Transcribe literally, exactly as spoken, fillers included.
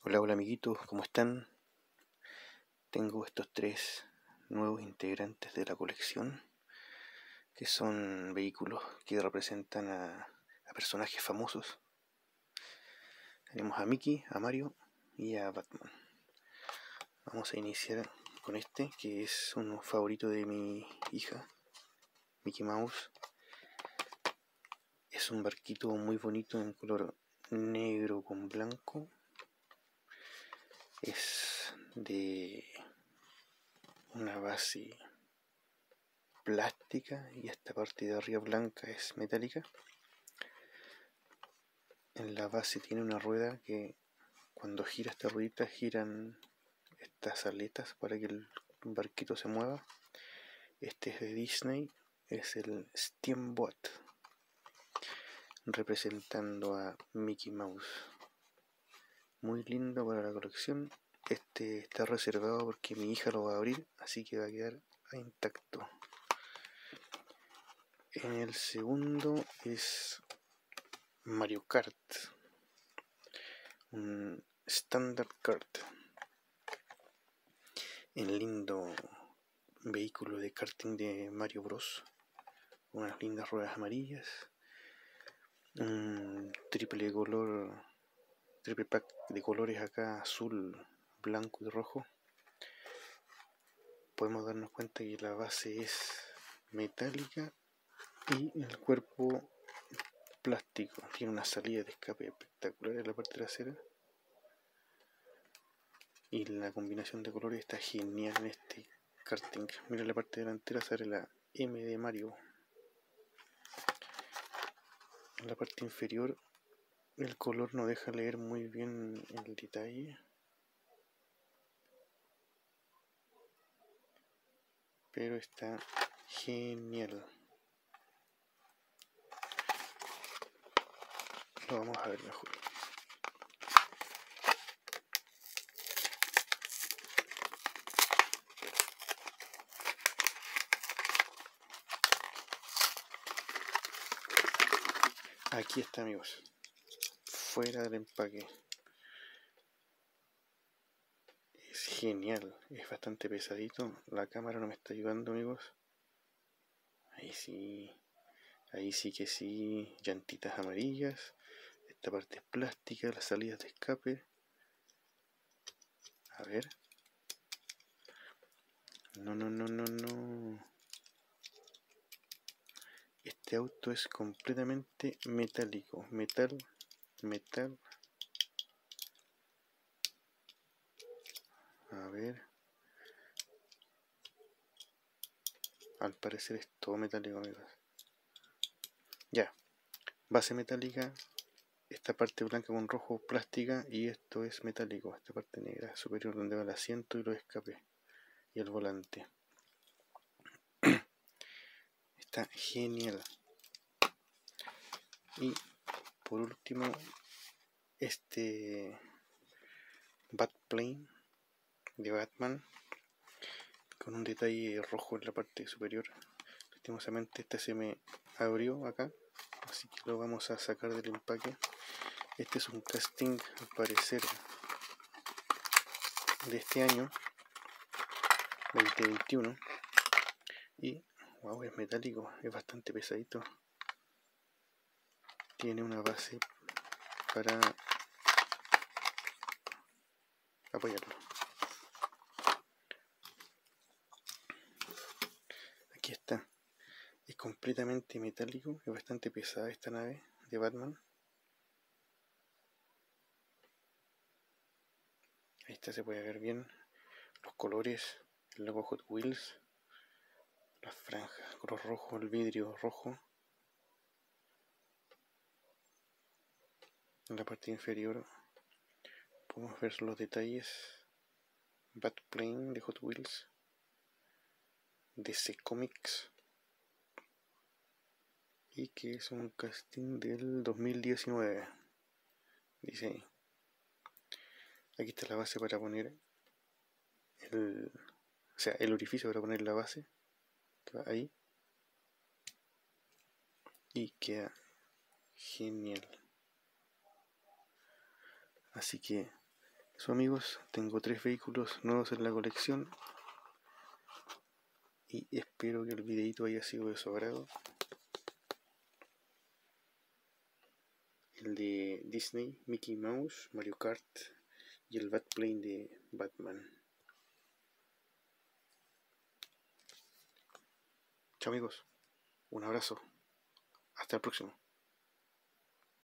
Hola, hola amiguitos, ¿cómo están? Tengo estos tres nuevos integrantes de la colección, que son vehículos que representan a, a personajes famosos. Tenemos a Mickey, a Mario y a Batman. Vamos a iniciar con este, que es un favorito de mi hija, Mickey Mouse. Es un barquito muy bonito en color negro con blanco. Es de una base plástica y esta parte de arriba blanca es metálica. En la base tiene una rueda que cuando gira esta ruedita giran estas aletas para que el barquito se mueva. Este es de Disney, es el Steamboat, representando a Mickey Mouse. Muy lindo para la colección. Este está reservado porque mi hija lo va a abrir, así que va a quedar intacto. En el segundo es Mario Kart, un Standard Kart, el lindo vehículo de karting de Mario Bros, unas lindas ruedas amarillas, un triple color, triple pack de colores acá, azul, blanco y rojo. Podemos darnos cuenta que la base es metálica y el cuerpo plástico. Tiene una salida de escape espectacular en la parte trasera y la combinación de colores está genial en este karting. Mira, la parte delantera sale la M de Mario. En la parte inferior el color no deja leer muy bien el detalle, pero está genial. Lo vamos a ver mejor. Aquí está, amigos, fuera del empaque. Es genial, es bastante pesadito. La cámara no me está ayudando, amigos. Ahí sí, ahí sí que sí. Llantitas amarillas. Esta parte es plástica, las salidas de escape. A ver. No, no, no, no, no. Este auto es completamente metálico. Metal, metal. A ver. Al parecer es todo metálico, amigos. Ya. Base metálica. Esta parte blanca con rojo plástica. Y esto es metálico. Esta parte negra superior donde va el asiento y los escapes. Y el volante. Está genial. Y por último, este Batplane de Batman con un detalle rojo en la parte superior. Lastimosamente este se me abrió acá, así que lo vamos a sacar del empaque. Este es un casting al parecer de este año veinte veintiuno y wow, es metálico, es bastante pesadito. Tiene una base para apoyarlo. Aquí está. Es completamente metálico, es bastante pesada esta nave de Batman. Ahí está, se puede ver bien los colores, el logo Hot Wheels, las franjas, color rojo, el vidrio rojo. En la parte inferior podemos ver los detalles. Batplane de Hot Wheels, D C Comics, y que es un casting del dos mil diecinueve. Dice ahí. Aquí está la base para poner el, o sea, el orificio para poner la base, que va ahí, y queda genial. Así que Eso, amigos, tengo tres vehículos nuevos en la colección y espero que el videito haya sido de su agrado. El de Disney, Mickey Mouse, Mario Kart y el Batplane de Batman. Chao, amigos, un abrazo, hasta el próximo.